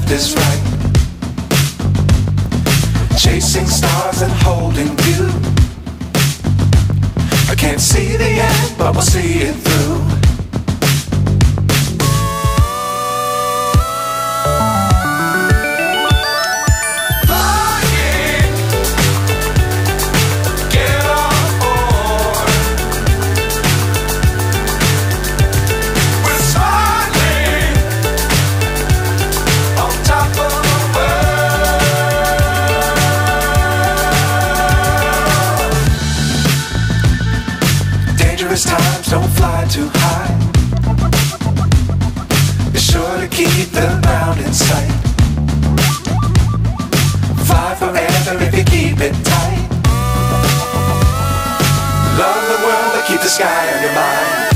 is right. Chasing stars and holding you. I can't see the end, but we'll see it through. Times don't fly too high. Be sure to keep the ground in sight. Fly forever if you keep it tight. Love the world but keep the sky on your mind.